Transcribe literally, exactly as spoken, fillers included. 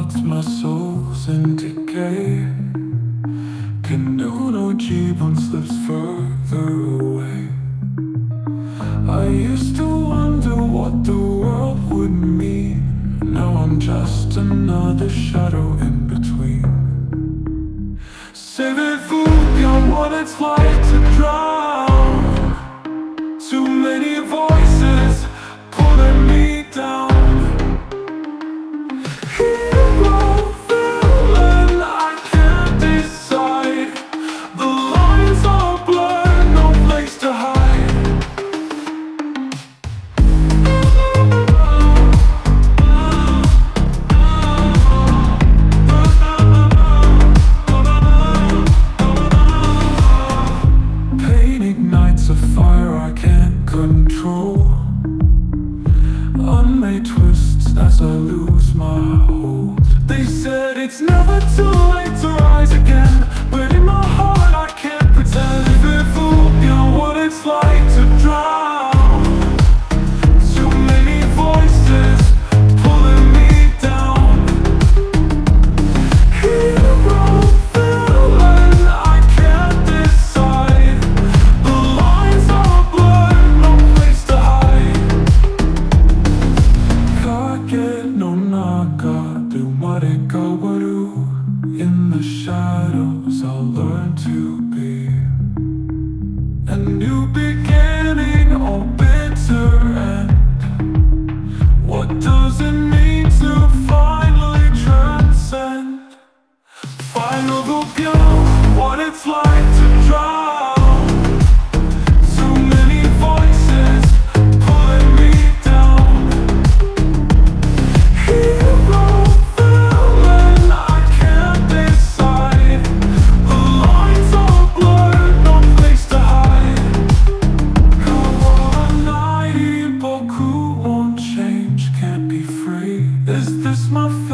thoughts, my soul's in decay. Can no G-bone slips further away. I used to wonder what the world would mean. Now I'm just another shadow in between. Save-vous, beyond what it's like to drown. Too many voices pulling me down. Hero, villain, I can't decide. The lines are blurred, no place to hide. Pain ignites a fire I can't control. Unmade twists as I lose my hold. They said it's never too late to rise again, but in my heart I can't pretend. Save-vous, beyond what it's like to drown. Too many voices pulling me down. Hero, villain, I can't decide. The lines are blurred, no place to hide. Kage no naga, do mareka waru. In the shadows I'll learn to be a new beginning or bitter end. What does it mean to finally transcend? Final beyond what it's like to drown. Too many voices pulling me down. Hero, villain, I can't decide. The lines are blurred, no place to hide. Kawanai boku won't change, can't be free. Is this my